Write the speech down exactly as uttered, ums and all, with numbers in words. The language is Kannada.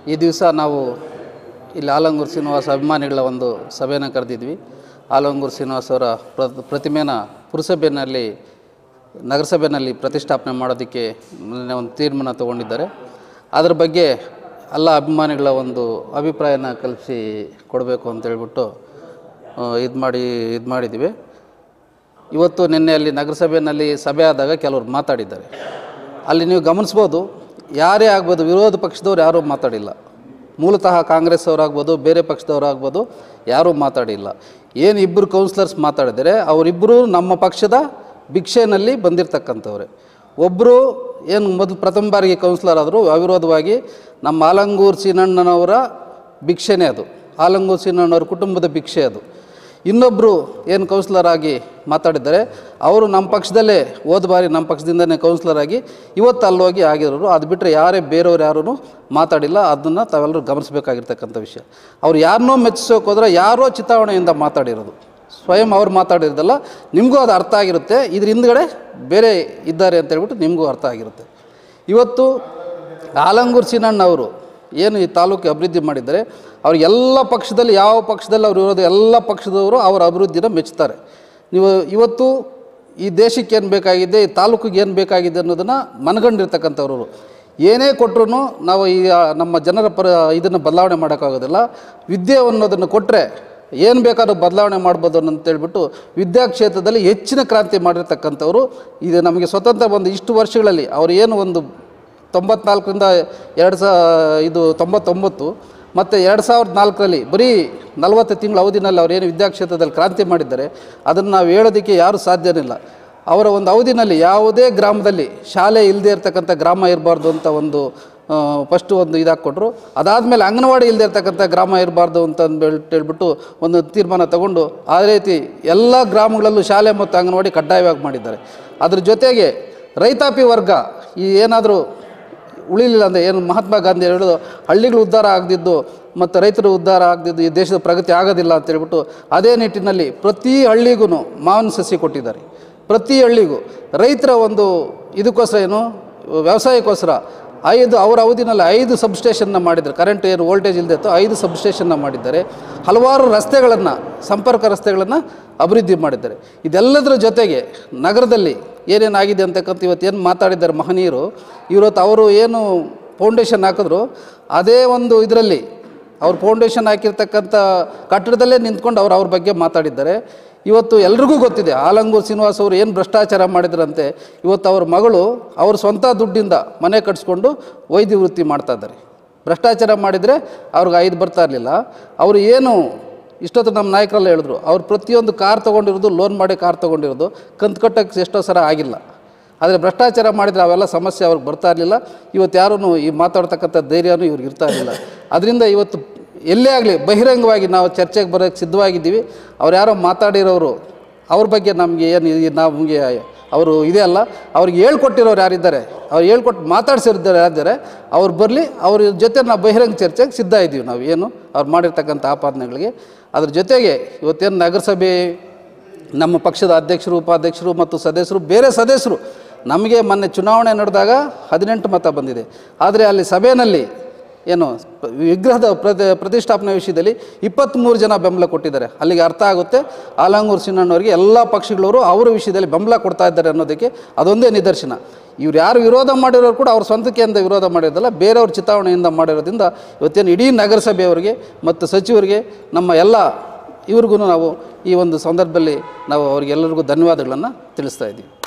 ಈ ದಿವಸ ನಾವು ಇಲ್ಲಿ ಆಲಂಗೂರು ಶ್ರೀನಿವಾಸ ಅಭಿಮಾನಿಗಳ ಒಂದು ಸಭೆಯನ್ನು ಕರೆದಿದ್ವಿ. ಆಲಂಗೂರು ಶ್ರೀನಿವಾಸ ಅವರ ಪ್ರತಿಮೆನ ಪುರಸಭೆಯಲ್ಲಿ ನಗರಸಭೆಯಲ್ಲಿ ಪ್ರತಿಷ್ಠಾಪನೆ ಮಾಡೋದಕ್ಕೆ ಒಂದು ತೀರ್ಮಾನ ತಗೊಂಡಿದ್ದಾರೆ. ಅದರ ಬಗ್ಗೆ ಎಲ್ಲ ಅಭಿಮಾನಿಗಳ ಒಂದು ಅಭಿಪ್ರಾಯನ ಕಲ್ಪಿಸಿ ಕೊಡಬೇಕು ಅಂತೇಳ್ಬಿಟ್ಟು ಇದು ಮಾಡಿ ಇದು ಮಾಡಿದ್ದೀವಿ. ಇವತ್ತು ನಿನ್ನೆ ಅಲ್ಲಿ ನಗರಸಭೆಯಲ್ಲಿ ಸಭೆ ಆದಾಗ ಕೆಲವರು ಮಾತಾಡಿದ್ದಾರೆ. ಅಲ್ಲಿ ನೀವು ಗಮನಿಸ್ಬೋದು, ಯಾರೇ ಆಗ್ಬೋದು, ವಿರೋಧ ಪಕ್ಷದವ್ರು ಯಾರೂ ಮಾತಾಡಿಲ್ಲ. ಮೂಲತಃ ಕಾಂಗ್ರೆಸ್ ಅವರಾಗ್ಬೋದು, ಬೇರೆ ಪಕ್ಷದವರಾಗ್ಬೋದು, ಯಾರೂ ಮಾತಾಡಿಲ್ಲ. ಏನು ಇಬ್ಬರು ಕೌನ್ಸಿಲರ್ಸ್ ಮಾತಾಡಿದರೆ ಅವರಿಬ್ಬರು ನಮ್ಮ ಪಕ್ಷದ ಭಿಕ್ಷೆಯಲ್ಲಿ ಬಂದಿರತಕ್ಕಂಥವ್ರೆ. ಒಬ್ಬರು ಏನು ಮೊದಲು ಪ್ರಥಮ ಬಾರಿಗೆ ಕೌನ್ಸಿಲರ್ ಆದರೂ ಅವಿರೋಧವಾಗಿ ನಮ್ಮ ಆಲಂಗೂರು ಸೀನಣ್ಣನವರ ಭಿಕ್ಷೆನೇ ಅದು, ಆಲಂಗೂರು ಸೀನಣ್ಣವ್ರ ಕುಟುಂಬದ ಭಿಕ್ಷೆ ಅದು. ಇನ್ನೊಬ್ಬರು ಏನು ಕೌನ್ಸಿಲರ್ ಆಗಿ ಮಾತಾಡಿದ್ದಾರೆ, ಅವರು ನಮ್ಮ ಪಕ್ಷದಲ್ಲೇ ಹೋದ ಬಾರಿ ನಮ್ಮ ಪಕ್ಷದಿಂದನೇ ಕೌನ್ಸಿಲರ್ ಆಗಿ ಇವತ್ತು ಅಲ್ಲೋಗಿ ಆಗಿರೋರು. ಅದು ಬಿಟ್ಟರೆ ಯಾರೇ ಬೇರೆಯವ್ರು ಯಾರೂ ಮಾತಾಡಿಲ್ಲ. ಅದನ್ನು ತಾವೆಲ್ಲರೂ ಗಮನಿಸಬೇಕಾಗಿರ್ತಕ್ಕಂಥ ವಿಷಯ. ಅವ್ರು ಯಾರನ್ನೋ ಮೆಚ್ಚಿಸೋಕೆ ಹೋದ್ರೆ ಯಾರೋ ಚಿತಾವಣೆಯಿಂದ ಮಾತಾಡಿರೋದು, ಸ್ವಯಂ ಅವ್ರು ಮಾತಾಡಿರೋದಲ್ಲ. ನಿಮಗೂ ಅದು ಅರ್ಥ ಆಗಿರುತ್ತೆ, ಇದ್ರ ಹಿಂದ್ಗಡೆ ಬೇರೆ ಇದ್ದಾರೆ ಅಂತೇಳ್ಬಿಟ್ಟು ನಿಮಗೂ ಅರ್ಥ ಆಗಿರುತ್ತೆ. ಇವತ್ತು ಆಲಂಗೂರು ಸೀನಣ್ಣವರು ಏನು ಈ ತಾಲೂಕು ಅಭಿವೃದ್ಧಿ ಮಾಡಿದ್ದಾರೆ, ಅವ್ರು ಎಲ್ಲ ಪಕ್ಷದಲ್ಲಿ ಯಾವ ಪಕ್ಷದಲ್ಲಿ ಅವ್ರು ಇರೋದು ಎಲ್ಲ ಪಕ್ಷದವರು ಅವರ ಅಭಿವೃದ್ಧಿನ ಮೆಚ್ಚುತ್ತಾರೆ. ನೀವು ಇವತ್ತು ಈ ದೇಶಕ್ಕೆ ಏನು ಬೇಕಾಗಿದೆ, ಈ ತಾಲೂಕಿಗೆ ಏನು ಬೇಕಾಗಿದೆ ಅನ್ನೋದನ್ನು ಮನಗಂಡಿರ್ತಕ್ಕಂಥವ್ರು. ಏನೇ ಕೊಟ್ಟರು ನಾವು ಈ ನಮ್ಮ ಜನರ ಪರ ಇದನ್ನು ಬದಲಾವಣೆ ಮಾಡೋಕ್ಕಾಗೋದಿಲ್ಲ. ವಿದ್ಯೆ ಅನ್ನೋದನ್ನು ಕೊಟ್ಟರೆ ಏನು ಬೇಕಾದ್ರೂ ಬದಲಾವಣೆ ಮಾಡ್ಬೋದು ಅಂತೇಳ್ಬಿಟ್ಟು ವಿದ್ಯಾಕ್ಷೇತ್ರದಲ್ಲಿ ಹೆಚ್ಚಿನ ಕ್ರಾಂತಿ ಮಾಡಿರ್ತಕ್ಕಂಥವ್ರು. ಇದು ನಮಗೆ ಸ್ವತಂತ್ರ ಬಂದು ಇಷ್ಟು ವರ್ಷಗಳಲ್ಲಿ ಅವರು ಏನು ಒಂದು ತೊಂಬತ್ನಾಲ್ಕರಿಂದ ಎರಡು ಸಾ ಇದು ತೊಂಬತ್ತೊಂಬತ್ತು ಮತ್ತು ಎರಡು ಸಾವಿರದ ನಾಲ್ಕರಲ್ಲಿ ಬರೀ ನಲವತ್ತು ತಿಂಗಳ ಅವಧಿನಲ್ಲಿ ಅವ್ರು ಏನು ವಿದ್ಯಾಕ್ಷೇತ್ರದಲ್ಲಿ ಕ್ರಾಂತಿ ಮಾಡಿದ್ದಾರೆ, ಅದನ್ನು ನಾವು ಹೇಳೋದಕ್ಕೆ ಯಾರೂ ಸಾಧ್ಯನೇ ಇಲ್ಲ. ಅವರ ಒಂದು ಅವಧಿನಲ್ಲಿ ಯಾವುದೇ ಗ್ರಾಮದಲ್ಲಿ ಶಾಲೆ ಇಲ್ಲದೆ ಇರತಕ್ಕಂಥ ಗ್ರಾಮ ಇರಬಾರ್ದು ಅಂತ ಒಂದು ಫಸ್ಟು ಒಂದು ಇದಾಕ್ಕೊಟ್ರು. ಅದಾದಮೇಲೆ ಅಂಗನವಾಡಿ ಇಲ್ಲದೆ ಇರ್ತಕ್ಕಂಥ ಗ್ರಾಮ ಇರಬಾರ್ದು ಅಂತ ಹೇಳ್ಬಿಟ್ಟು ಒಂದು ತೀರ್ಮಾನ ತಗೊಂಡು ಆ ರೀತಿ ಎಲ್ಲ ಗ್ರಾಮಗಳಲ್ಲೂ ಶಾಲೆ ಮತ್ತು ಅಂಗನವಾಡಿ ಕಡ್ಡಾಯವಾಗಿ ಮಾಡಿದ್ದಾರೆ. ಅದ್ರ ಜೊತೆಗೆ ರೈತಾಪಿ ವರ್ಗ ಈ ಏನಾದರೂ ಉಳಿಲಿಲ್ಲ ಅಂದರೆ ಏನು ಮಹಾತ್ಮ ಗಾಂಧಿ ಹೇಳೋದು, ಹಳ್ಳಿಗಳು ಉದ್ಧಾರ ಆಗದಿದ್ದು ಮತ್ತು ರೈತರು ಉದ್ಧಾರ ಆಗದಿದ್ದು ಈ ದೇಶದ ಪ್ರಗತಿ ಆಗೋದಿಲ್ಲ ಅಂತೇಳ್ಬಿಟ್ಟು ಅದೇ ನಿಟ್ಟಿನಲ್ಲಿ ಪ್ರತಿ ಹಳ್ಳಿಗೂ ಮಾವಿನ ಸಸಿ ಕೊಟ್ಟಿದ್ದಾರೆ. ಪ್ರತಿ ಹಳ್ಳಿಗೂ ರೈತರ ಒಂದು ಇದಕ್ಕೋಸ್ಕರ ಏನು ವ್ಯವಸಾಯಕ್ಕೋಸ್ಕರ ಐದು ಅವರ ಅವಧಿನಲ್ಲಿ ಐದು ಸಬ್ಸ್ಟೇಷನ್ನ ಮಾಡಿದ್ದಾರೆ. ಕರೆಂಟ್ ಏನು ವೋಲ್ಟೇಜ್ ಇಲ್ಲದೆ ಇತ್ತು, ಐದು ಸಬ್ಸ್ಟೇಷನ್ನ ಮಾಡಿದ್ದಾರೆ. ಹಲವಾರು ರಸ್ತೆಗಳನ್ನು, ಸಂಪರ್ಕ ರಸ್ತೆಗಳನ್ನು ಅಭಿವೃದ್ಧಿ ಮಾಡಿದ್ದಾರೆ. ಇದೆಲ್ಲದರ ಜೊತೆಗೆ ನಗರದಲ್ಲಿ ಏನೇನಾಗಿದೆ ಅಂತಕ್ಕಂಥ ಇವತ್ತು ಏನು ಮಾತಾಡಿದ್ದಾರೆ ಮಹನೀಯರು, ಇವತ್ತು ಅವರು ಏನು ಫೌಂಡೇಶನ್ ಹಾಕಿದ್ರು ಅದೇ ಒಂದು ಇದರಲ್ಲಿ ಅವ್ರು ಫೌಂಡೇಶನ್ ಹಾಕಿರ್ತಕ್ಕಂಥ ಕಟ್ಟಡದಲ್ಲೇ ನಿಂತ್ಕೊಂಡು ಅವ್ರು ಅವ್ರ ಬಗ್ಗೆ ಮಾತಾಡಿದ್ದಾರೆ. ಇವತ್ತು ಎಲ್ರಿಗೂ ಗೊತ್ತಿದೆ ಆಲಂಗೂರು ಶ್ರೀನಿವಾಸ ಅವರು ಏನು ಭ್ರಷ್ಟಾಚಾರ ಮಾಡಿದ್ರಂತೆ. ಇವತ್ತು ಅವ್ರ ಮಗಳು ಅವ್ರ ಸ್ವಂತ ದುಡ್ಡಿಂದ ಮನೆ ಕಟ್ಸ್ಕೊಂಡು ವೈದ್ಯ ವೃತ್ತಿ ಮಾಡ್ತಾಯಿದ್ದಾರೆ. ಭ್ರಷ್ಟಾಚಾರ ಮಾಡಿದರೆ ಅವ್ರಿಗೆ ಐದು ಬರ್ತಾ ಇರಲಿಲ್ಲ. ಅವರು ಏನು ಇಷ್ಟೊತ್ತು ನಮ್ಮ ನಾಯಕರೆಲ್ಲ ಹೇಳಿದ್ರು, ಅವ್ರು ಪ್ರತಿಯೊಂದು ಕಾರ್ ತೊಗೊಂಡಿರೋದು ಲೋನ್ ಮಾಡಿ ಕಾರ್ ತೊಗೊಂಡಿರೋದು, ಕಂತು ಕಟ್ಟೋಕ್ಕೆ ಎಷ್ಟೋ ಸಲ ಆಗಿಲ್ಲ. ಆದರೆ ಭ್ರಷ್ಟಾಚಾರ ಮಾಡಿದರೆ ಅವೆಲ್ಲ ಸಮಸ್ಯೆ ಅವ್ರಿಗೆ ಬರ್ತಾ ಇರಲಿಲ್ಲ. ಇವತ್ತು ಯಾರೂ ಈ ಮಾತಾಡ್ತಕ್ಕಂಥ ಧೈರ್ಯನೂ ಇವ್ರಿಗೆ ಇರ್ತಾ ಇರಲಿಲ್ಲ. ಅದರಿಂದ ಇವತ್ತು ಎಲ್ಲೇ ಆಗಲಿ ಬಹಿರಂಗವಾಗಿ ನಾವು ಚರ್ಚೆಗೆ ಬರೋಕ್ಕೆ ಸಿದ್ಧವಾಗಿದ್ದೀವಿ. ಅವ್ರು ಯಾರೋ ಮಾತಾಡಿರೋರು ಅವ್ರ ಬಗ್ಗೆ ನಮಗೆ ಏನು ನಮಗೆ ಅವರು ಇದೆ ಅಲ್ಲ, ಅವ್ರಿಗೆ ಹೇಳ್ಕೊಟ್ಟಿರೋರು ಯಾರಿದ್ದಾರೆ, ಅವ್ರು ಹೇಳ್ಕೊಟ್ಟು ಮಾತಾಡ್ಸಿರ್ತಾರೆ ಯಾರಿದ್ದಾರೆ, ಅವ್ರು ಬರಲಿ, ಅವ್ರ ಜೊತೆ ನಾವು ಬಹಿರಂಗ ಚರ್ಚೆಗೆ ಸಿದ್ಧ ಇದ್ದೀವಿ. ನಾವು ಏನು ಅವ್ರು ಮಾಡಿರ್ತಕ್ಕಂಥ ಆಪಾದನೆಗಳಿಗೆ. ಅದ್ರ ಜೊತೆಗೆ ಇವತ್ತೇನು ನಗರಸಭೆ ನಮ್ಮ ಪಕ್ಷದ ಅಧ್ಯಕ್ಷರು, ಉಪಾಧ್ಯಕ್ಷರು ಮತ್ತು ಸದಸ್ಯರು, ಬೇರೆ ಸದಸ್ಯರು ನಮಗೆ ಮೊನ್ನೆ ಚುನಾವಣೆ ನಡೆದಾಗ ಹದಿನೆಂಟು ಮತ ಬಂದಿದೆ. ಆದರೆ ಅಲ್ಲಿ ಸಭೆಯಲ್ಲಿ ಏನು ವಿಗ್ರಹದ ಪ್ರತಿ ಪ್ರತಿಷ್ಠಾಪನೆ ವಿಷಯದಲ್ಲಿ ಇಪ್ಪತ್ತ್ಮೂರು ಜನ ಬೆಂಬಲ ಕೊಟ್ಟಿದ್ದಾರೆ. ಅಲ್ಲಿಗೆ ಅರ್ಥ ಆಗುತ್ತೆ ಆಲಂಗೂರು ಸೀನಣ್ಣವರಿಗೆ ಎಲ್ಲ ಪಕ್ಷಗಳವರು ಅವರ ವಿಷಯದಲ್ಲಿ ಬೆಂಬಲ ಕೊಡ್ತಾ ಇದ್ದಾರೆ ಅನ್ನೋದಕ್ಕೆ ಅದೊಂದೇ ನಿದರ್ಶನ. ಇವ್ರು ಯಾರು ವಿರೋಧ ಮಾಡಿರೋರು ಕೂಡ ಅವ್ರ ಸ್ವಂತಕ್ಕೆಯಿಂದ ವಿರೋಧ ಮಾಡಿರೋದಲ್ಲ, ಬೇರೆಯವ್ರ ಚಿತಾವಣೆಯಿಂದ ಮಾಡಿರೋದ್ರಿಂದ ಇವತ್ತೇನು ಇಡೀ ನಗರಸಭೆಯವರಿಗೆ ಮತ್ತು ಸಚಿವರಿಗೆ ನಮ್ಮ ಎಲ್ಲ ಇವ್ರಿಗೂ ನಾವು ಈ ಒಂದು ಸಂದರ್ಭದಲ್ಲಿ ನಾವು ಅವರಿಗೆಲ್ಲರಿಗೂ ಧನ್ಯವಾದಗಳನ್ನು ತಿಳಿಸ್ತಾ ಇದ್ದೀವಿ.